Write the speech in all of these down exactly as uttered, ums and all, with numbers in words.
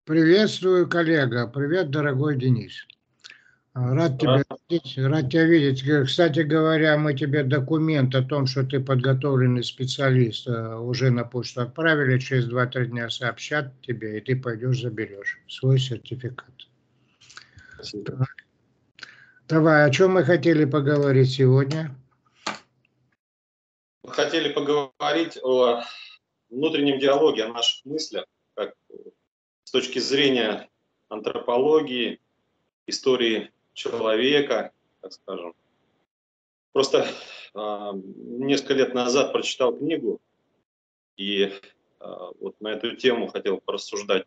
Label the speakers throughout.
Speaker 1: Приветствую, коллега. Привет, дорогой Денис. А, Рад тебя видеть. Рад тебя видеть. Э, Кстати говоря, мы тебе документ о том, что ты подготовленный специалист, э, уже на почту отправили. Через два-три дня сообщат тебе, и ты пойдешь заберешь свой сертификат.
Speaker 2: Спасибо.
Speaker 1: Так. Давай, о чем мы хотели поговорить сегодня?
Speaker 2: Мы хотели поговорить о внутреннем диалоге, о наших мыслях, как с точки зрения антропологии, истории человека, так скажем. Просто э, несколько лет назад прочитал книгу, и э, вот на эту тему хотел порассуждать.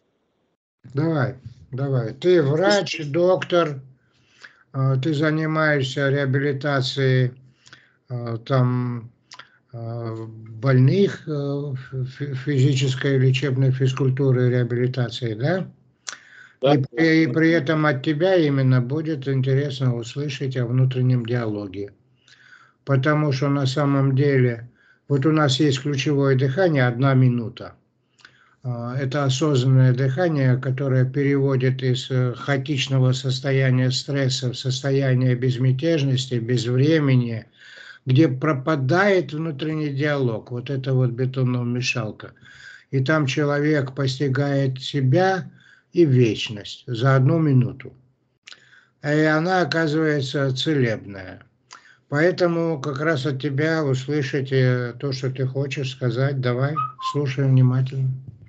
Speaker 1: Давай, давай. Ты врач, доктор, э, ты занимаешься реабилитацией э, там э, больных, э, фи- физической лечебной физкультуры и реабилитации, да?
Speaker 2: Да?
Speaker 1: И, при- и при этом от тебя именно будет интересно услышать о внутреннем диалоге. Потому что на самом деле, вот у нас есть ключевое дыхание, одна минута. А, Это осознанное дыхание, которое переводит из э, хаотичного состояния стресса в состояние безмятежности, безвремени, где пропадает внутренний диалог. Вот это вот бетономешалка. И там человек постигает себя и вечность за одну минуту. И она оказывается целебная. Поэтому как раз от тебя услышать э, то, что ты хочешь сказать. Давай, слушай внимательно.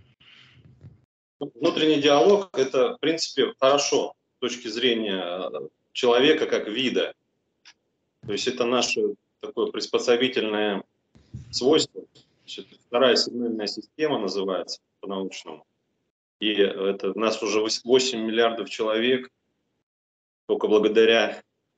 Speaker 2: Внутренний диалог – это, в принципе, хорошо с точки зрения человека как вида. То есть это наше такое приспособительное свойство. Значит, вторая сигнальная система называется по-научному. И это у нас уже восемь миллиардов человек. Только благодаря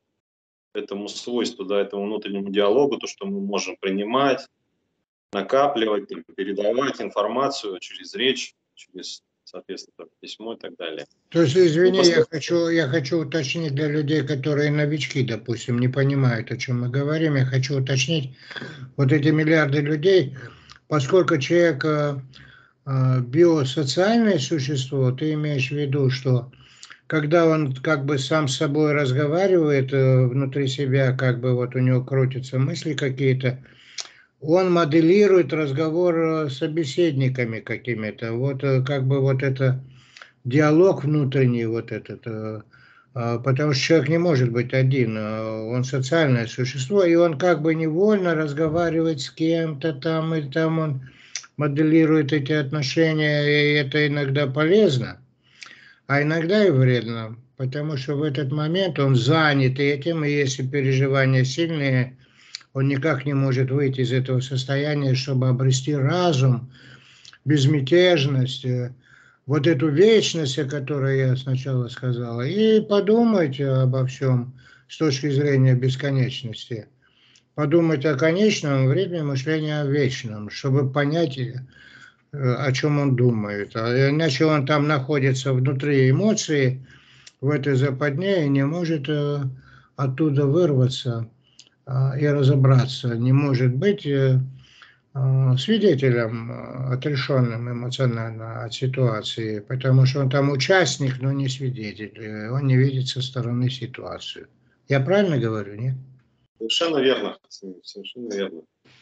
Speaker 2: этому свойству, да, этому внутреннему диалогу, то, что мы можем принимать, накапливать, передавать информацию через речь, через, соответственно, письмо и так далее.
Speaker 1: То есть,
Speaker 2: Ну,
Speaker 1: извини, я
Speaker 2: посмотрим.
Speaker 1: хочу, я хочу уточнить для людей, которые новички, допустим, не понимают, о чем мы говорим. Я хочу уточнить, вот эти миллиарды людей, поскольку человек э, э, биосоциальное существо, ты имеешь в виду, что когда он как бы сам с собой разговаривает э, внутри себя, как бы вот у него крутятся мысли какие-то, он моделирует разговор э, с собеседниками какими-то. Вот э, как бы вот это диалог внутренний вот этот, э, а, потому что человек не может быть один, э, он социальное существо, и он как бы невольно разговаривает с кем-то там, и там он моделирует эти отношения, и это иногда полезно, а иногда и вредно, потому что в этот момент он занят этим, и если переживания сильные, он никак не может выйти из этого состояния, чтобы обрести разум, безмятежность, э, вот эту вечность, о которой я сначала сказала, и подумать обо всем с точки зрения бесконечности. Подумать о конечном, время мышления о вечном, чтобы понять, э, о чем он думает. А иначе он там находится внутри эмоций, в этой западне и не может э, оттуда вырваться а, и разобраться. Не может быть э, а, свидетелем, а, отрешенным эмоционально от ситуации, потому что он там участник, но не свидетель. э, Он не видит со стороны ситуацию. Я правильно говорю, нет?
Speaker 2: Совершенно верно. Совершенно верно.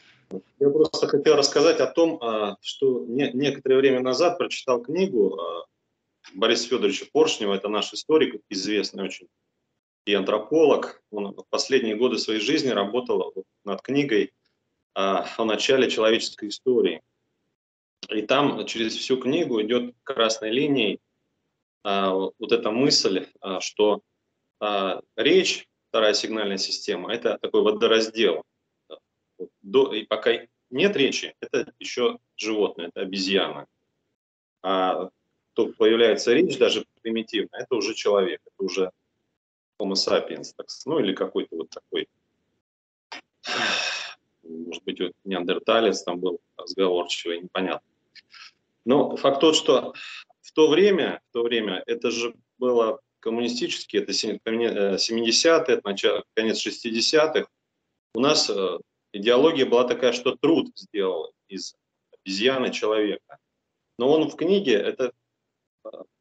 Speaker 2: Я просто хотел рассказать о том, а, что не, некоторое время назад прочитал книгу а, Бориса Федоровича Поршнева, это наш историк, известный очень, и антрополог. Он в последние годы своей жизни работал над книгой а, о начале человеческой истории. И там через всю книгу идет красной линией а, вот эта мысль, а, что а, речь, вторая сигнальная система, это такой водораздел. Вот до, и пока нет речи, это еще животное, это обезьяна. А то появляется речь, даже примитивная, это уже человек, это уже Homo sapiens, так, ну или какой-то вот такой, может быть, вот неандерталец там был разговорчивый, непонятно. Но факт тот, что в то время, в то время это же было коммунистически, это семидесятые, это начало, конец шестидесятых. У нас идеология была такая, что труд сделал из обезьяны человека. Но он в книге это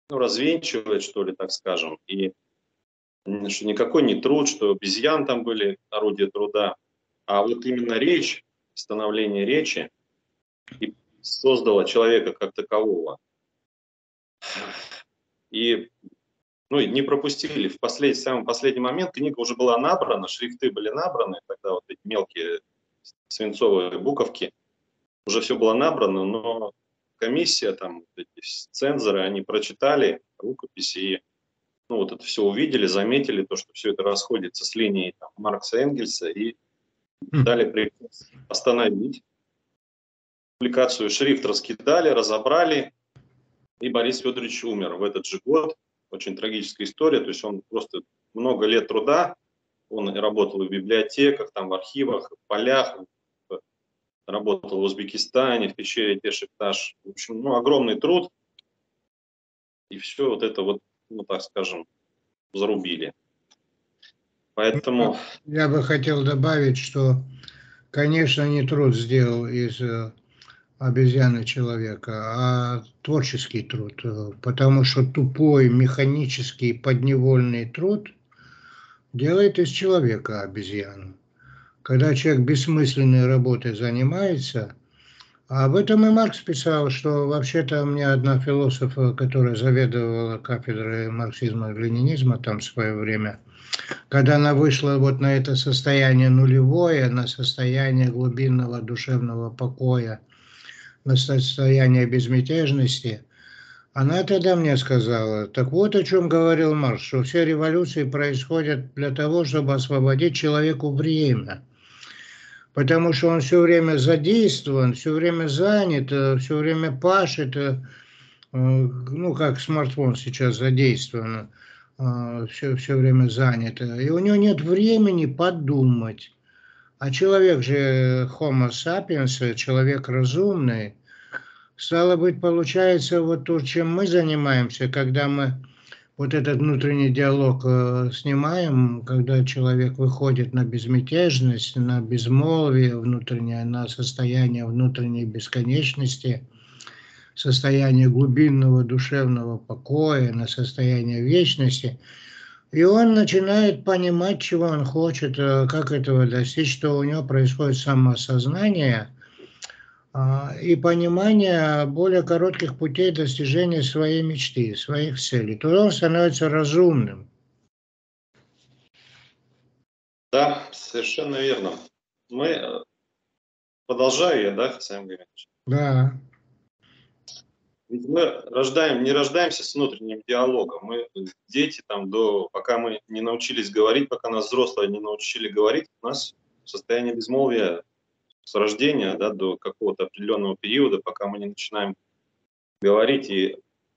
Speaker 2: ну, развенчивает, что ли, так скажем, и что никакой не труд, что обезьян там были орудия труда, а вот именно речь, становление речи и создало человека как такового. И ну, и не пропустили. В послед... самый последний момент книга уже была набрана, шрифты были набраны, тогда вот эти мелкие свинцовые буковки, уже все было набрано, но комиссия, там, эти цензоры, они прочитали рукописи и ну, вот это все увидели, заметили, то, что все это расходится с линией там, Маркса, Энгельса, и дали приказ остановить публикацию. Шрифт раскидали, разобрали, и Борис Федорович умер в этот же год. Очень трагическая история, то есть он просто много лет труда, он работал в библиотеках, там, в архивах, в полях, работал в Узбекистане, в пещере Теш-и-Таш. В общем, ну, огромный труд, и все вот это вот, ну, так скажем, зарубили. Поэтому...
Speaker 1: Я бы хотел добавить, что, конечно, не труд сделал из обезьяны человека, а творческий труд, потому что тупой механический подневольный труд делает из человека обезьяну. Когда человек бессмысленной работой занимается, а об этом и Маркс писал, что вообще-то у меня одна философа, которая заведовала кафедрой марксизма и ленинизма там в свое время, когда она вышла вот на это состояние нулевое, на состояние глубинного душевного покоя, на состояние безмятежности, она тогда мне сказала, так вот о чем говорил Маркс, что все революции происходят для того, чтобы освободить человеку время. Потому что он все время задействован, все время занят, все время пашет, ну как смартфон сейчас задействован, все, все время занят. И у него нет времени подумать. А человек же Homo sapiens, человек разумный, стало быть, получается, вот то, чем мы занимаемся, когда мы вот этот внутренний диалог э, снимаем, когда человек выходит на безмятежность, на безмолвие внутреннее, на состояние внутренней бесконечности, состояние глубинного душевного покоя, на состояние вечности. И он начинает понимать, чего он хочет, как этого достичь, что у него происходит самоосознание и понимание более коротких путей достижения своей мечты, своих целей. То он становится разумным.
Speaker 2: Да, совершенно верно. Мы, продолжаю я, да, Хасам Гамидович?
Speaker 1: Да.
Speaker 2: Ведь мы рождаем, не рождаемся с внутренним диалогом. Мы дети, там, до, пока мы не научились говорить, пока нас взрослые не научили говорить, у нас состояние безмолвия с рождения, да, до какого-то определенного периода, пока мы не начинаем говорить. И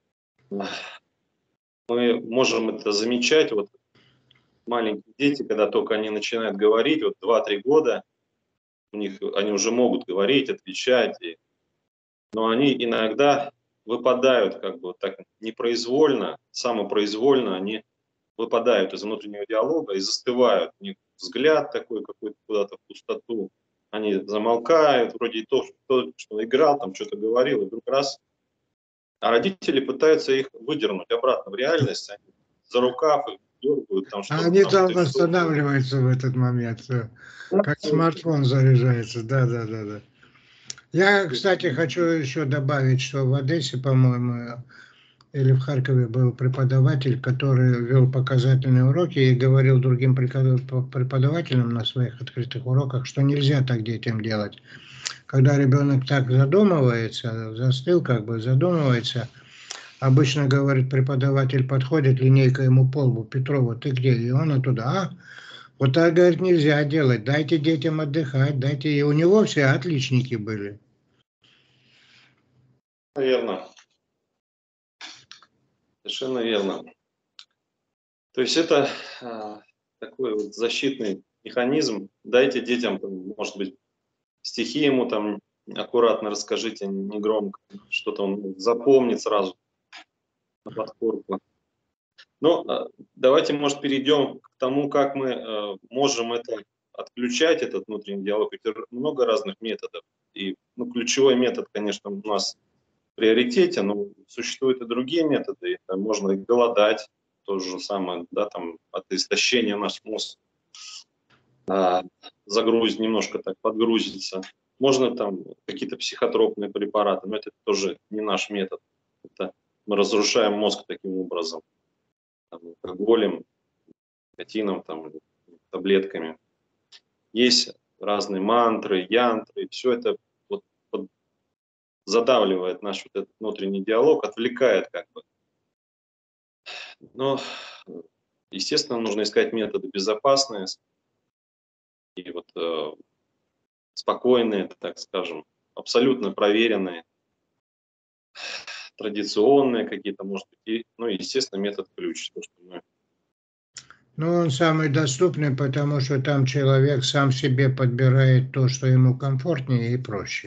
Speaker 2: мы можем это замечать. Вот маленькие дети, когда только они начинают говорить, вот два-три года, у них, они уже могут говорить, отвечать, и, но они иногда выпадают как бы так непроизвольно, самопроизвольно, они выпадают из внутреннего диалога и застывают. У них взгляд такой какой-то куда-то в пустоту. Они замолкают, вроде и то, что, что играл, там что-то говорил, и вдруг раз. А родители пытаются их выдернуть обратно в реальность, они за рукав их дергают. Там,
Speaker 1: А
Speaker 2: что
Speaker 1: они
Speaker 2: там,
Speaker 1: там
Speaker 2: ты
Speaker 1: восстанавливаются в этот момент, как смартфон заряжается. Да, да, да, да. Я, кстати, хочу еще добавить, что в Одессе, по-моему, или в Харькове был преподаватель, который вел показательные уроки и говорил другим преподавателям на своих открытых уроках, что нельзя так детям делать. Когда ребенок так задумывается, застыл как бы, задумывается, обычно, говорит, преподаватель подходит, линейка ему по лбу: Петрова, ты где? И он оттуда: а, вот так, говорит, нельзя делать, дайте детям отдыхать, дайте. И у него все отличники были.
Speaker 2: Верно. Совершенно верно. То есть это а, такой вот защитный механизм. Дайте детям, может быть, стихи ему там аккуратно расскажите, не громко, что-то он запомнит сразу на подкорку. Но давайте, может, перейдем к тому, как мы э, можем это отключать, этот внутренний диалог. Ведь много разных методов. И ну, ключевой метод, конечно, у нас приоритете, но существуют и другие методы. Это можно и голодать, то же самое, да, там от истощения наш мозг а, загрузить, немножко так подгрузиться. Можно там какие-то психотропные препараты, но это тоже не наш метод. Это мы разрушаем мозг таким образом, там, алкоголем, никотином, там, таблетками. Есть разные мантры, янтры, все это вот, вот задавливает наш вот этот внутренний диалог, отвлекает как бы. Но, естественно, нужно искать методы безопасные и вот э, спокойные, так скажем, абсолютно проверенные, традиционные какие-то, может быть, и, ну, естественно, метод ключ. То, что мы...
Speaker 1: Ну, он самый доступный, потому что там человек сам себе подбирает то, что ему комфортнее и проще.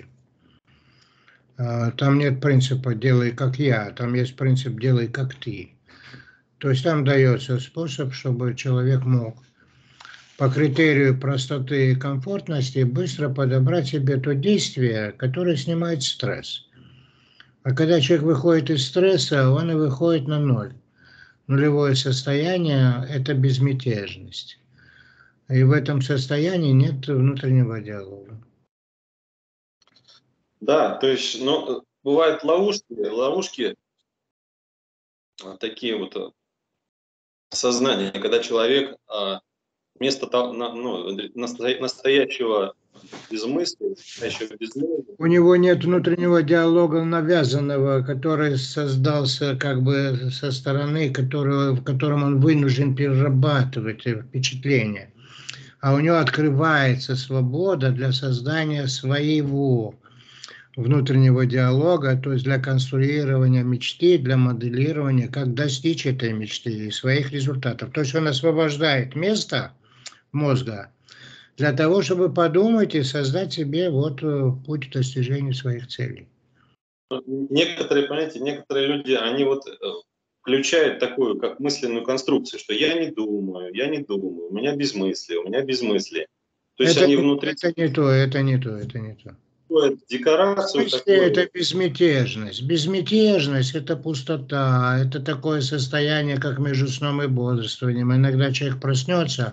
Speaker 1: Там нет принципа «делай как я», там есть принцип «делай как ты». То есть там дается способ, чтобы человек мог по критерию простоты и комфортности быстро подобрать себе то действие, которое снимает стресс. А когда человек выходит из стресса, он и выходит на ноль. Нулевое состояние – это безмятежность. И в этом состоянии нет внутреннего диалога.
Speaker 2: Да, то есть, ну, бывают ловушки, ловушки такие вот сознания, когда человек вместо того, ну, настоящего безмыслия, настоящего безмыслия,
Speaker 1: у него нет внутреннего диалога навязанного, который создался как бы со стороны, которого, в котором он вынужден перерабатывать впечатления. А у него открывается свобода для создания своего внутреннего диалога, то есть для конструирования мечты, для моделирования, как достичь этой мечты и своих результатов. То есть он освобождает место мозга для того, чтобы подумать и создать себе вот путь к достижению своих целей.
Speaker 2: Некоторые, понимаете, некоторые люди, они вот включают такую, как мысленную конструкцию, что я не думаю, я не думаю, у меня безмыслие, у меня безмыслие. То есть
Speaker 1: это,
Speaker 2: они внутри...
Speaker 1: Это не то, это не то, это не то.
Speaker 2: Декорацию такую.
Speaker 1: Это безмятежность. Безмятежность – это пустота, это такое состояние, как между сном и бодрствованием. Иногда человек проснется,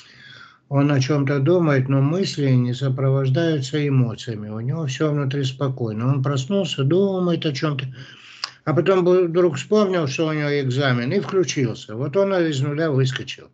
Speaker 1: он о чем-то думает, но мысли не сопровождаются эмоциями. У него все внутри спокойно. Он проснулся, думает о чем-то, а потом вдруг вспомнил, что у него экзамен, и включился. Вот он из нуля выскочил.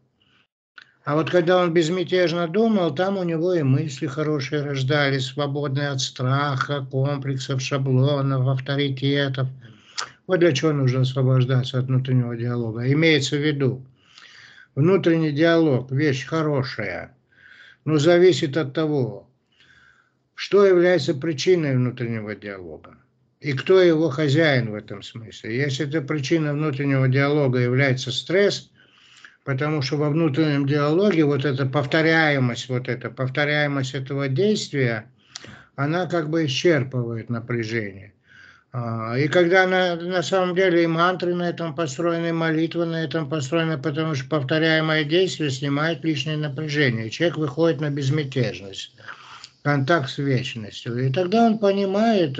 Speaker 1: А вот когда он безмятежно думал, там у него и мысли хорошие рождались, свободные от страха, комплексов, шаблонов, авторитетов. Вот для чего нужно освобождаться от внутреннего диалога. Имеется в виду, внутренний диалог – вещь хорошая, но зависит от того, что является причиной внутреннего диалога и кто его хозяин в этом смысле. Если эта причина внутреннего диалога является стресс, потому что во внутреннем диалоге вот эта повторяемость, вот эта повторяемость этого действия, она как бы исчерпывает напряжение. И когда на, на самом деле и мантры на этом построены, и молитвы на этом построены, потому что повторяемое действие снимает лишнее напряжение. И человек выходит на безмятежность, контакт с вечностью. И тогда он понимает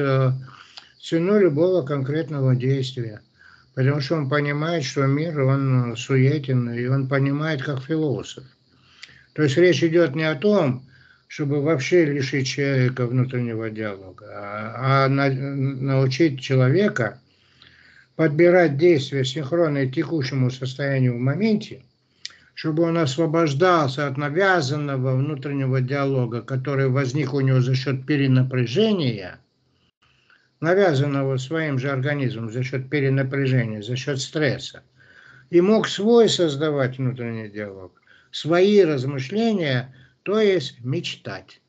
Speaker 1: цену любого конкретного действия. Потому что он понимает, что мир, он суетен, и он понимает, как философ. То есть речь идет не о том, чтобы вообще лишить человека внутреннего диалога, а, а на, научить человека подбирать действия синхронные текущему состоянию в моменте, чтобы он освобождался от навязанного внутреннего диалога, который возник у него за счет перенапряжения, навязанного своим же организмом за счет перенапряжения, за счет стресса, и мог свой создавать внутренний диалог, свои размышления, то есть мечтать.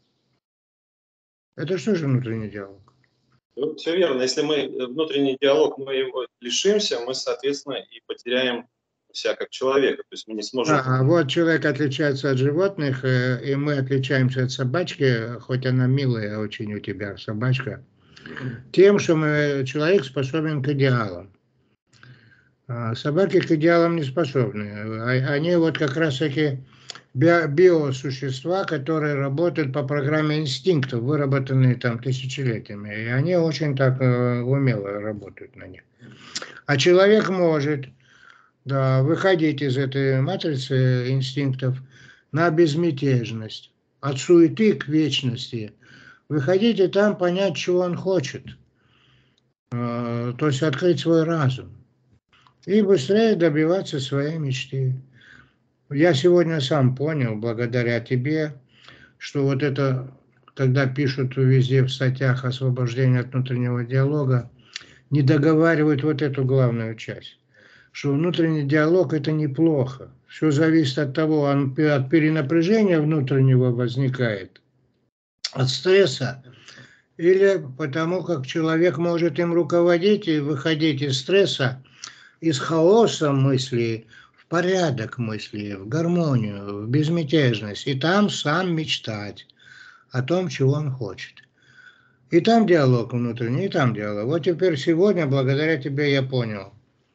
Speaker 1: Это что же внутренний диалог?
Speaker 2: Все верно. Если мы внутренний диалог, мы его лишимся, мы, соответственно, и потеряем себя как человека. То есть мы не сможем...
Speaker 1: А, вот человек отличается от животных, и мы отличаемся от собачки, хоть она милая очень у тебя, собачка, тем, что мы, человек способен к идеалам. А собаки к идеалам не способны. Они вот как раз таки био биосущества, которые работают по программе инстинктов, выработанные там тысячелетиями. И они очень так э, умело работают на них. А человек может, да, выходить из этой матрицы инстинктов на безмятежность, от суеты к вечности. Выходить и там понять, чего он хочет. Э, то есть открыть свой разум. И быстрее добиваться своей мечты. Я сегодня сам понял, благодаря тебе, что вот это, когда пишут везде в статьях освобождение от внутреннего диалога, не договаривают вот эту главную часть. Что внутренний диалог – это неплохо. Все зависит от того, он от перенапряжения внутреннего возникает, от стресса, или потому как человек может им руководить и выходить из стресса, из хаоса мысли в порядок мысли, в гармонию, в безмятежность. И там сам мечтать о том, чего он хочет. И там диалог внутренний, и там диалог. Вот теперь сегодня, благодаря тебе, я понял.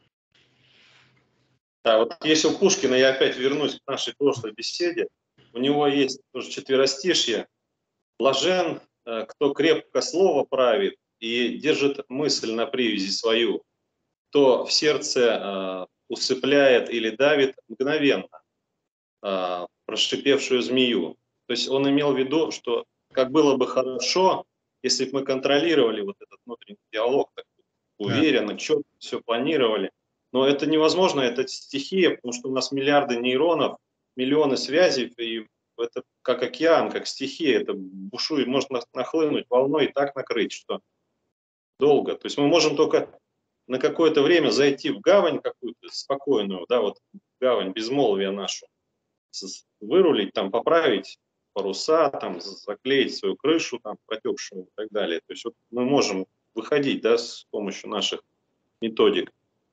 Speaker 2: Да, вот если у Пушкина, я опять вернусь к нашей прошлой беседе, у него есть тоже четверостишье. Блажен, кто крепко слово правит и держит мысль на привязи свою, кто в сердце усыпляет или давит мгновенно прошипевшую змею. То есть он имел в виду, что как было бы хорошо, если бы мы контролировали вот этот внутренний диалог, так уверенно, четко все планировали. Но это невозможно, это стихия, потому что у нас миллиарды нейронов, миллионы связей, и это как океан, как стихия, это бушует, может нахлынуть волной и так накрыть, что долго. То есть мы можем только на какое-то время зайти в гавань какую-то спокойную, да, вот гавань безмолвия нашу, вырулить, там, поправить паруса, там, заклеить свою крышу, там, протекшую и так далее. То есть вот мы можем выходить, да, с помощью наших методик,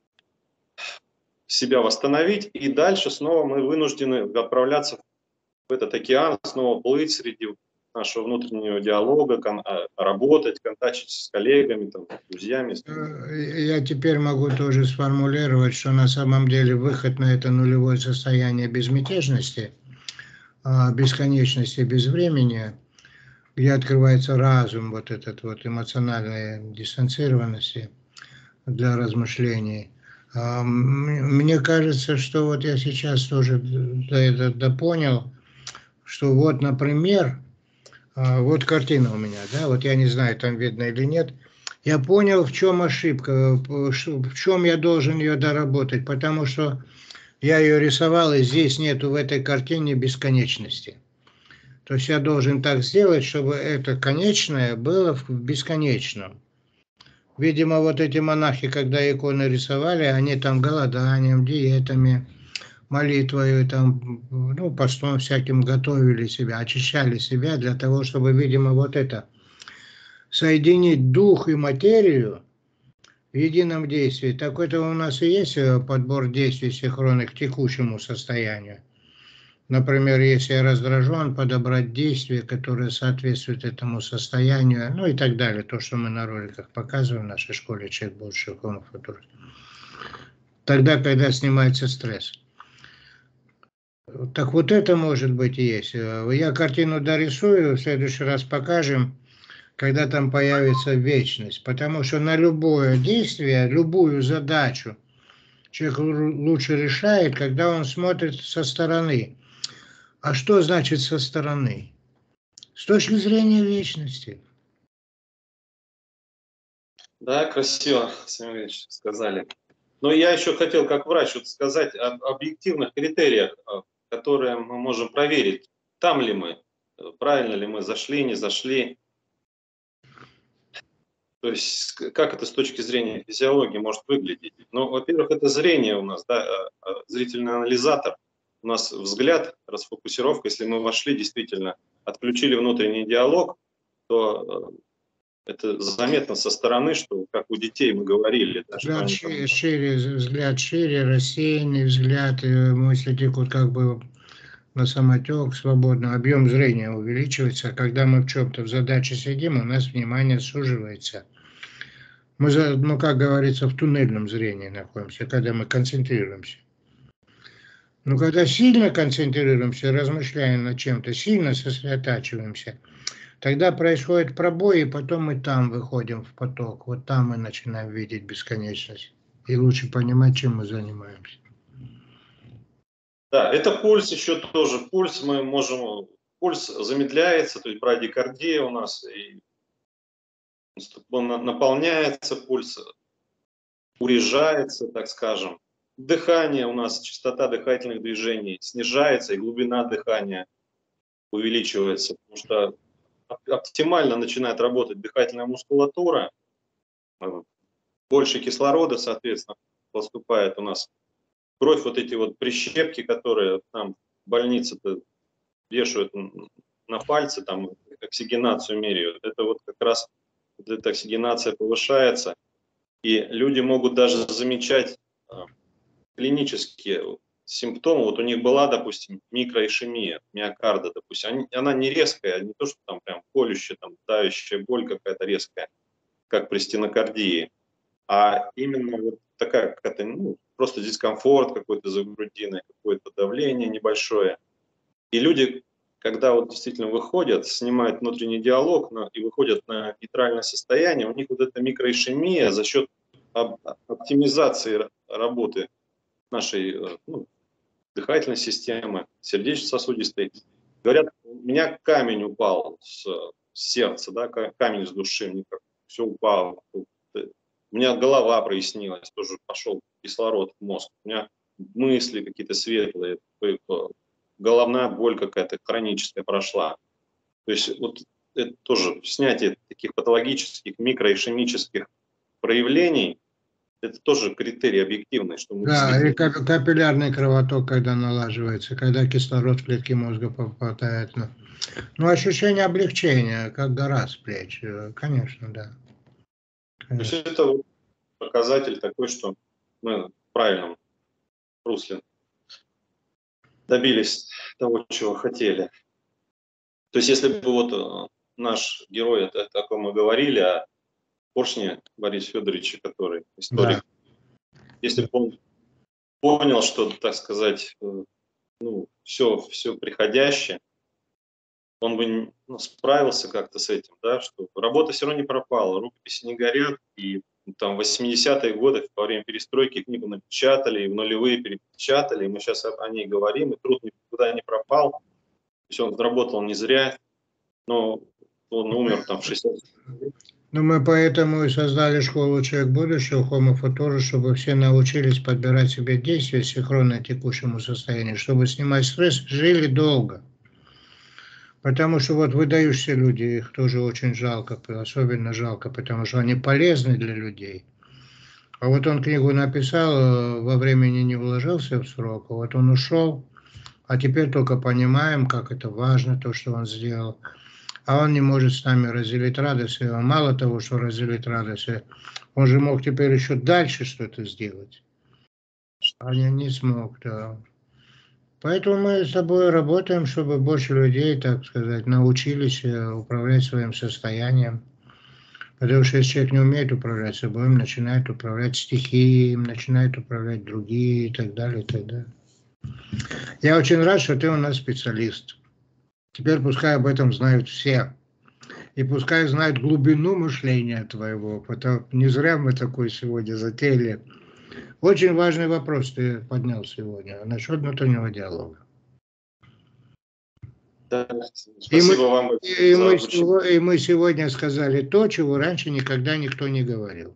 Speaker 2: себя восстановить, и дальше снова мы вынуждены отправляться в этот океан, снова плыть среди нашего внутреннего диалога, кон, работать, контактировать с коллегами, там, друзьями.
Speaker 1: Я теперь могу тоже сформулировать, что на самом деле выход на это нулевое состояние безмятежности, бесконечности, безвремени, где открывается разум, вот этот вот эмоциональной дистанцированности для размышлений. Мне кажется, что вот я сейчас тоже это допонял, что вот, например, вот картина у меня, да, вот я не знаю, там видно или нет, я понял, в чем ошибка, в чем я должен ее доработать, потому что я ее рисовал, и здесь нету в этой картине бесконечности. То есть я должен так сделать, чтобы это конечное было в бесконечном. Видимо, вот эти монахи, когда иконы рисовали, они там голоданием, диетами, молитвой, там, ну, постом всяким готовили себя, очищали себя для того, чтобы, видимо, вот это, соединить дух и материю в едином действии. Так это у нас и есть подбор действий синхронных к текущему состоянию. Например, если я раздражен, подобрать действия, которые соответствуют этому состоянию, ну и так далее. То, что мы на роликах показываем в нашей школе «Человек будущего Homo Futurus». Тогда, когда снимается стресс. Так вот это может быть и есть. Я картину дорисую, в следующий раз покажем, когда там появится вечность. Потому что на любое действие, любую задачу человек лучше решает, когда он смотрит со стороны. А что значит со стороны? С точки зрения вечности.
Speaker 2: Да, красиво, Семен Ильич, сказали. Но я еще хотел, как врач, вот сказать об объективных критериях, которые мы можем проверить, там ли мы, правильно ли мы зашли, не зашли. То есть, как это с точки зрения физиологии может выглядеть? Ну, во-первых, это зрение у нас, да, зрительный анализатор. У нас взгляд, расфокусировка. Если мы вошли, действительно, отключили внутренний диалог, то это заметно со стороны, что, как у детей мы говорили. Да,
Speaker 1: взгляд
Speaker 2: что
Speaker 1: шире,
Speaker 2: там...
Speaker 1: шире, взгляд шире, рассеянный взгляд, мысли текут как бы на самотек, свободно. Объем зрения увеличивается. Когда мы в чем-то в задаче сидим, у нас внимание суживается. Мы, ну, как говорится, в туннельном зрении находимся, когда мы концентрируемся. Ну, когда сильно концентрируемся, размышляем над чем-то, сильно сосредотачиваемся, тогда происходит пробой, и потом мы там выходим в поток. Вот там мы начинаем видеть бесконечность. И лучше понимать, чем мы занимаемся.
Speaker 2: Да, это пульс, еще тоже пульс. Мы можем, пульс замедляется, то есть брадикардия у нас, и он наполняется, пульс урежается, так скажем. Дыхание у нас, частота дыхательных движений снижается, и глубина дыхания увеличивается, потому что оптимально начинает работать дыхательная мускулатура, больше кислорода, соответственно, поступает у нас. Кровь, вот эти вот прищепки, которые там в больнице вешают на пальцы, там оксигенацию меряют, это вот как раз вот эта оксигенация повышается, и люди могут даже замечать клинические симптомы. Вот у них была, допустим, микроишемия миокарда, допустим, они, она не резкая, не то, что там прям колющая, там давящая боль какая-то резкая, как при стенокардии, а именно вот такая какая-то, ну, просто дискомфорт какой-то за грудиной, какое-то давление небольшое. И люди, когда вот действительно выходят, снимают внутренний диалог на, и выходят на нейтральное состояние, у них вот эта микроишемия за счет оптимизации работы нашей, ну, дыхательной системы, сердечно-сосудистой. Говорят, у меня камень упал с, с сердца, да, камень с души, мне как все упало. У меня голова прояснилась, тоже пошел кислород в мозг. У меня мысли какие-то светлые, головная боль какая-то хроническая прошла. То есть вот это тоже снятие таких патологических, микроишемических проявлений, это тоже критерий объективный, что мы
Speaker 1: Да,
Speaker 2: действительно...
Speaker 1: и капиллярный кровоток, когда налаживается, когда кислород в клетки мозга попадает. Ну, ну, ощущение облегчения, как гора с плеч, конечно, да.
Speaker 2: То есть
Speaker 1: Конечно.
Speaker 2: это вот показатель такой, что мы в правильном русле добились того, чего хотели. То есть если бы вот наш герой, это, о ком мы говорили, о Поршне Борисе Федоровиче, который историк,
Speaker 1: Да.
Speaker 2: если бы он понял, что, так сказать, ну, все, все приходящее, он бы, ну, справился как-то с этим, да, что работа все равно не пропала, рукописи не горят, и там в восьмидесятые годы во время перестройки книгу напечатали, и в нулевые перепечатали, и мы сейчас о ней говорим, и труд никуда не пропал, то есть он работал не зря, но он умер там в шестидесятом.
Speaker 1: Ну, мы поэтому и создали школу «Человек будущего», Homo Futura, чтобы все научились подбирать себе действия синхронно текущему состоянию, чтобы снимать стресс, жили долго. Потому что вот выдающиеся люди, их тоже очень жалко, особенно жалко, потому что они полезны для людей. А вот он книгу написал, во времени не вложился в срок, а вот он ушел, а теперь только понимаем, как это важно, то, что он сделал. А он не может с нами разделить радость. И мало того, что разделить радость, он же мог теперь еще дальше что-то сделать. А не, не смог, да. Поэтому мы с тобой работаем, чтобы больше людей, так сказать, научились управлять своим состоянием. Потому что если человек не умеет управлять собой, он начинает управлять стихией, начинает управлять другие и так далее, и так далее. Я очень рад, что ты у нас специалист. Теперь пускай об этом знают все. И пускай знают глубину мышления твоего. Потому не зря мы такой сегодня затеяли. Очень важный вопрос ты поднял сегодня насчет внутреннего диалога.
Speaker 2: Да,
Speaker 1: И мы,
Speaker 2: спасибо вам
Speaker 1: и,
Speaker 2: за
Speaker 1: мы,
Speaker 2: обучение.
Speaker 1: и мы сегодня сказали то, чего раньше никогда никто не говорил.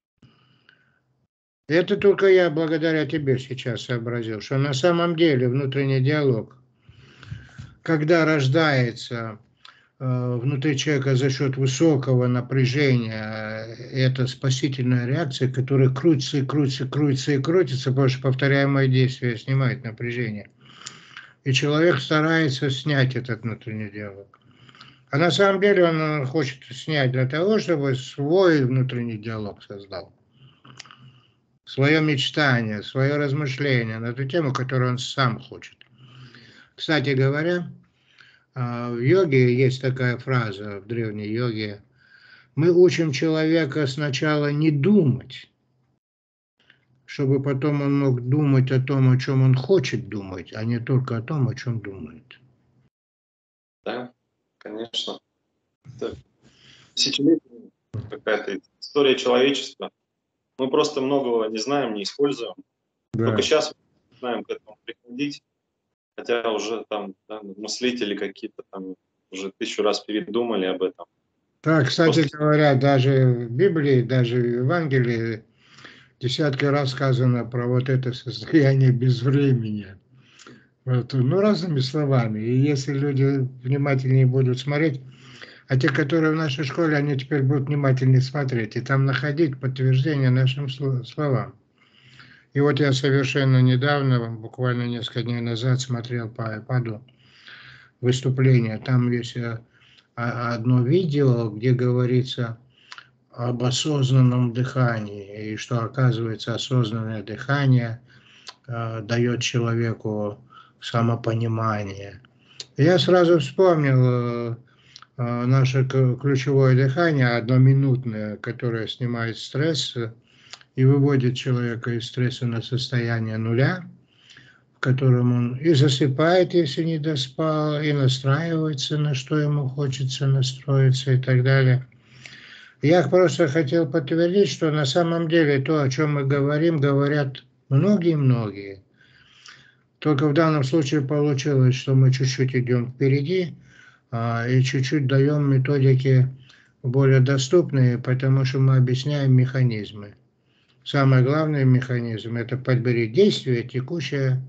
Speaker 1: Это только я благодаря тебе сейчас сообразил, что на самом деле внутренний диалог, когда рождается э, внутри человека за счет высокого напряжения, это спасительная реакция, которая крутится и крутится, крутится и крутится, потому что повторяемое действие снимает напряжение. И человек старается снять этот внутренний диалог. А на самом деле он хочет снять для того, чтобы свой внутренний диалог создал. Свое мечтание, свое размышление на эту тему, которую он сам хочет. Кстати говоря, в йоге есть такая фраза, в древней йоге: мы учим человека сначала не думать, чтобы потом он мог думать о том, о чем он хочет думать, а не только о том, о чем думает.
Speaker 2: Да, конечно. Это тысячелетняя какая-то история человечества. Мы просто многого не знаем, не используем.
Speaker 1: Да.
Speaker 2: Только сейчас знаем к этому приходить. Хотя уже там да, мыслители какие-то там уже тысячу раз передумали об этом.
Speaker 1: Так, кстати
Speaker 2: Просто...
Speaker 1: говоря, даже в Библии, даже в Евангелии десятки раз сказано про вот это состояние безвремени. Вот, ну, разными словами. И если люди внимательнее будут смотреть, а те, которые в нашей школе, они теперь будут внимательнее смотреть и там находить подтверждение нашим словам. И вот я совершенно недавно, буквально несколько дней назад, смотрел по айпаду выступление. Там есть одно видео, где говорится об осознанном дыхании, и что, оказывается, осознанное дыхание э, дает человеку самопонимание. Я сразу вспомнил э, э, наше ключевое дыхание, одноминутное, которое снимает стресс и выводит человека из стресса на состояние нуля, в котором он и засыпает, если не доспал, и настраивается, на что ему хочется настроиться и так далее. Я просто хотел подтвердить, что на самом деле то, о чем мы говорим, говорят многие-многие. Только в данном случае получилось, что мы чуть-чуть идем впереди а, и чуть-чуть даем методики более доступные, потому что мы объясняем механизмы. Самый главный механизм – это подбери действие, текущее,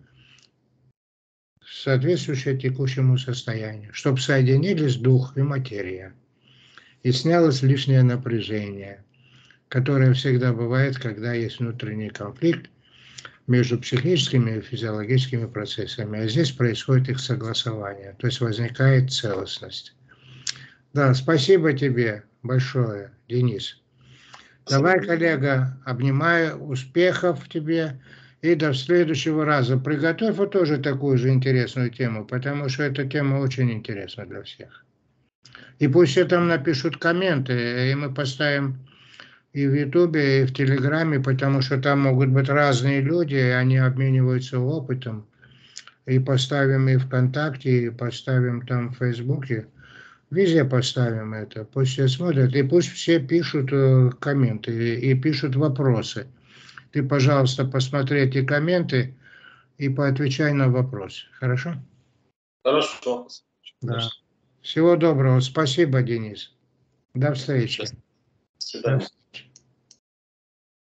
Speaker 1: соответствующее текущему состоянию, чтобы соединились дух и материя и снялось лишнее напряжение, которое всегда бывает, когда есть внутренний конфликт между психическими и физиологическими процессами, а здесь происходит их согласование, то есть возникает целостность. Да, спасибо тебе большое, Денис. Давай, коллега, обнимаю, успехов тебе и до следующего раза. Приготовь вот тоже такую же интересную тему, потому что эта тема очень интересна для всех. И пусть все там напишут комменты, и мы поставим и в Ютубе, и в Телеграме, потому что там могут быть разные люди, и они обмениваются опытом. И поставим и ВКонтакте, и поставим там в Фейсбуке. Везде поставим это. Пусть все смотрят, и пусть все пишут комменты, и, и пишут вопросы. Ты, пожалуйста, посмотри эти комменты и поотвечай на вопросы. Хорошо?
Speaker 2: Хорошо.
Speaker 1: Да. Всего доброго. Спасибо, Денис. До встречи.
Speaker 2: До свидания.